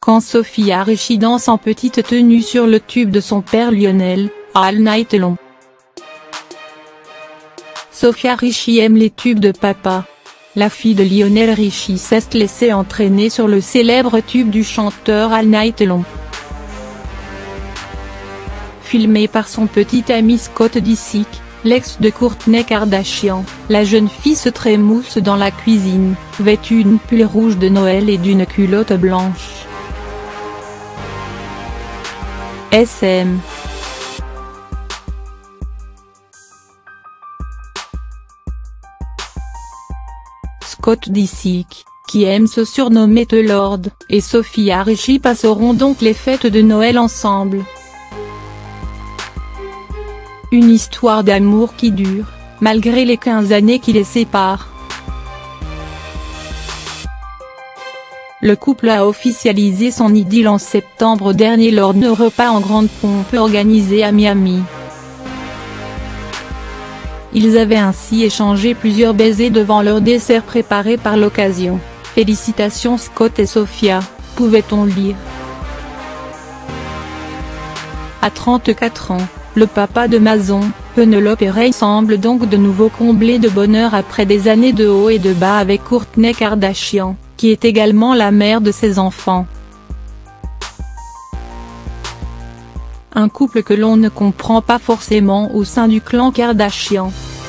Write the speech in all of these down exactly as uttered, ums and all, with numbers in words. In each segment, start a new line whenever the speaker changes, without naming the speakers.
quand Sofia Richie danse en petite tenue sur le tube de son père Lionel, All Night Long. Sofia Richie aime les tubes de papa. La fille de Lionel Richie s'est laissée entraîner sur le célèbre tube du chanteur All Night Long. Filmée par son petit ami Scott Disick, l'ex de Kourtney Kardashian, la jeune fille se trémousse dans la cuisine, vêtue d'une pull rouge de Noël et d'une culotte blanche. S M Scott Disick, qui aime se surnommer The Lord, et Sofia Richie passeront donc les fêtes de Noël ensemble. Une histoire d'amour qui dure, malgré les quinze années qui les séparent. Le couple a officialisé son idylle en septembre dernier lors d'un repas en grande pompe organisé à Miami. Ils avaient ainsi échangé plusieurs baisers devant leur dessert préparé par l'occasion. Félicitations Scott et Sofia, pouvait-on lire. À trente-quatre ans, le papa de Mason, Penelope Ray semble donc de nouveau comblé de bonheur après des années de haut et de bas avec Kourtney Kardashian, qui est également la mère de ses enfants. Un couple que l'on ne comprend pas forcément au sein du clan Kardashian.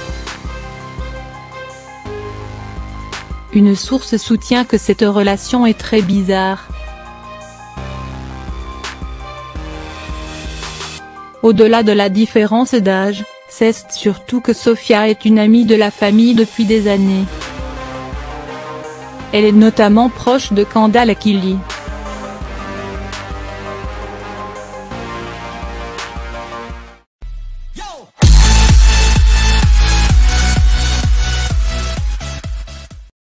Une source soutient que cette relation est très bizarre. Au-delà de la différence d'âge, c'est surtout que Sofia est une amie de la famille depuis des années. Elle est notamment proche de Kendall et Kylie.